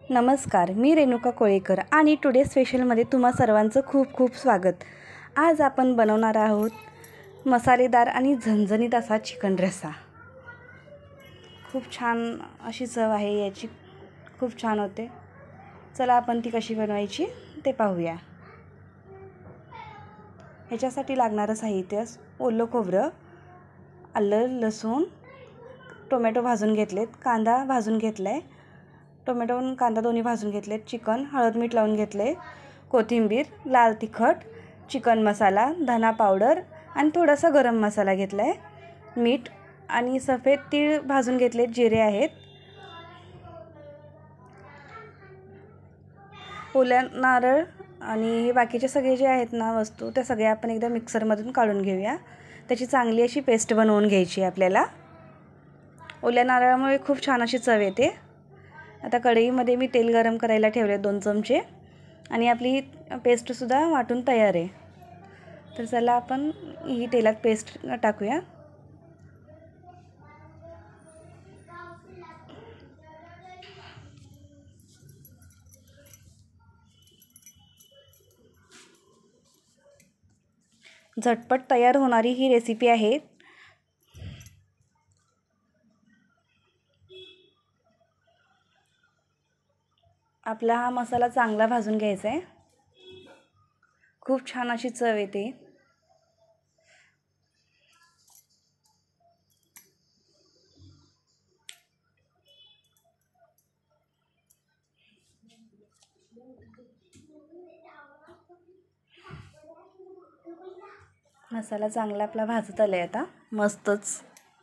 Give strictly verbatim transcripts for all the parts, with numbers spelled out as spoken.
नमस्कार, मी रेणुका कोळेकर आणि टुडे स्पेशलमध्ये तुम्हा सर्वांचं खूप खूप स्वागत। आज आपण बनवणार आहोत मसालेदार आणि झणझणीत असा चिकन रस्सा। खूप छान अशी चव आहे याची, खूप छान होते। चला आपण ती कशी बनवायची ते पाहूया। ह्याच्यासाठी लागणारं साहित्य: ओलं खोबरं, आलं, लसूण, टोमॅटो भाजून घेतलेत, कांदा भाजून घेतलाय, टोमॅटो आणि कांदा दोन्ही भाजून घेतलेत, चिकन, हळद मीठ लावून घेतले, कोथिंबीर, लाल तिखट, चिकन मसाला, धना पावडर आणि थोडासा गरम मसाला घेतलाय, मीठ आणि सफेद तीळ भाजून घेतलेत, जिरे आहेत। ओल्या नारळ आणि हे बाकीचे सगळे जे आहेत ना वस्तू, त्या सगळ्या आपण एकदा मिक्सरमधून काढून घेऊया। त्याची चांगली अशी पेस्ट बनवून घ्यायची आपल्याला। ओल्या नारळामुळे खूप छान अशी चव येते। आता कढईमध्ये मी तेल गरम करायला ठेवले दोन चमचे आणि आपली पेस्ट सुद्धा वाटून तयार आहे। तर चला आपण ही तेलात पेस्ट टाकूया। झटपट तयार होणारी ही रेसिपी आहे। आपला हा मसाला चांगला भाजून घ्यायचा आहे। खूप छान अशी चव येते। मसाला चांगला आपला भाजत आलाय आता मस्तच।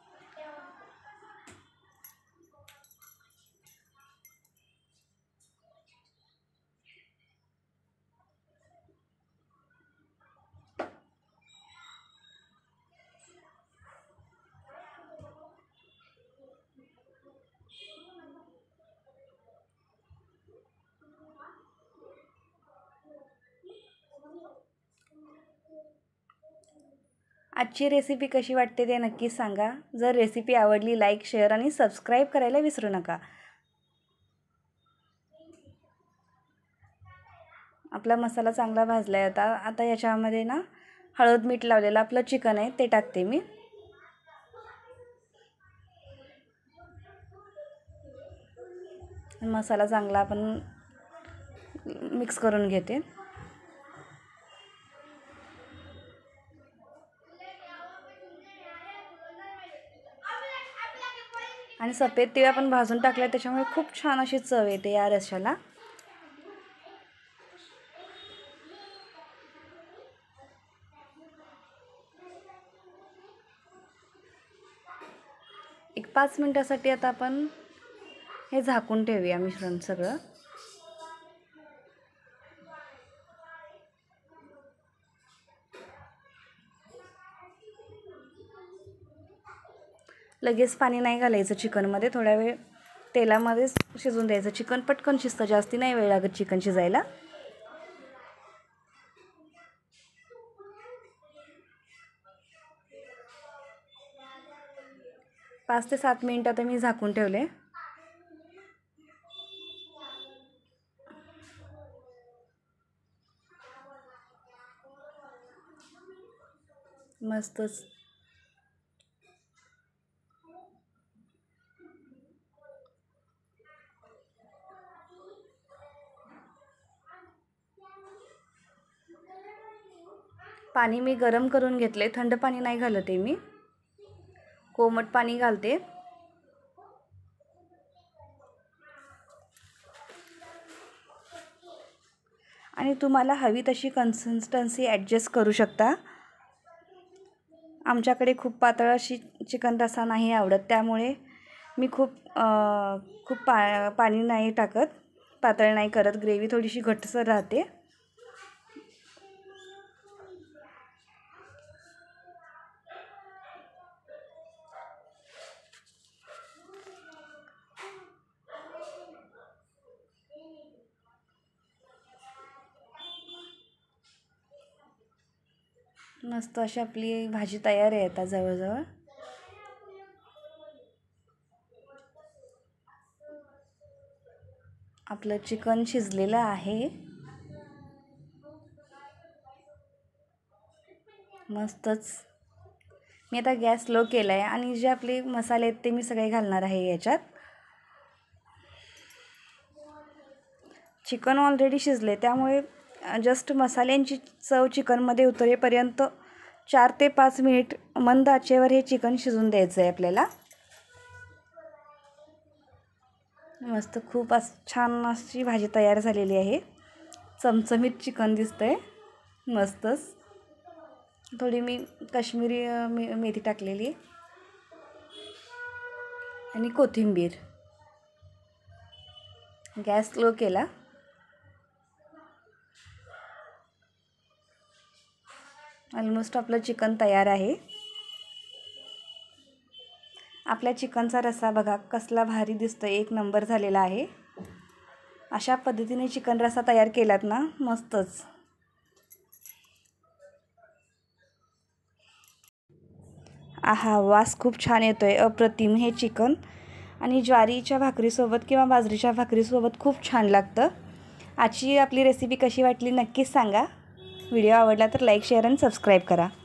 आजची रेसिपी कशी वाटते ते नक्की सांगा। जर रेसिपी आवडली लाईक, शेअर आणि सबस्क्राइब करायला विसरू नका। आपला मसाला चांगला भाजलाय आता। आता याच्यामध्ये ना हळद मीठ लावलेलं आपलं चिकन आहे ते टाकते मी। मसाला चांगला आपण मिक्स करून घेते। आणि सफेद तीळ आपण भाजून टाकले त्याच्यामुळे खूप छान अशी चव येते या रश्श्याला। एक पाच मिनिटासाठी आता आपण हे झाकून ठेवूया मिश्रण सगळं। लगेच पाणी नाही घालायचं चिकनमध्ये, थोडा वेळ तेलामध्ये शिजून द्यायचं। चिकन पटकन शिजतं, जास्ती नाही वेळ लागत चिकन शिजायला। पाच ते सात मिनिट आता मी झाकून ठेवले। मस्तच पाणी मी गरम करून घेतले, थंड पाणी नाही घालत आहे मी, कोमट पाणी घालते। आणि तुम्हाला हवी तशी कन्सिस्टन्सी ॲडजस्ट करू शकता। आमच्याकडे खूप पातळ अशी चिकन रस्सा नाही आवडत, त्यामुळे मी खूप खूप पा पाणी नाही टाकत, पातळ नाही करत। ग्रेव्ही थोडीशी घट्टसर राहते। मस्त अशी आपली भाजी तयार आहे आता जवळजवळ। आपलं चिकन शिजलेलं आहे. मस्तच. मी आता गॅस लो केला आहे आणि जे आपले मसाले आहेत ते मी सगळे घालणार आहे याच्यात. चिकन ऑलरेडी शिजले त्यामुळे जस्ट मसाल्यांची चव चिकनमध्ये उतरेपर्यंत चार ते पाच मिनिट मंद आचेवर हे चिकन शिजून द्यायचं आहे आपल्याला. मस्त खूप अस छान अशी भाजी तयार झालेली आहे. चमचमीत चिकन दिसतंय. मस्तच. थोडी मी काश्मीरी मे मेथी टाकलेली आणि कोथिंबीर. गॅस स्लो केला. ऑलमोस्ट आपलं चिकन तयार आहे. आपल्या चिकनचा रस्सा बघा कसला भारी दिसतोय. एक नंबर झालेला आहे. अशा पद्धतीने चिकन रस्सा तयार केलात ना मस्तच. आहा वास खूप छान येतोय. अप्रतिम हे चिकन आणि ज्वारीच्या भाकरीसोबत किंवा बाजरीच्या भाकरीसोबत खूप छान लागतं. आजची आपली रेसिपी कशी वाटली नक्कीच सांगा. व्हिडिओ आवडला तर लाईक शेअर आणि सबस्क्राईब करा.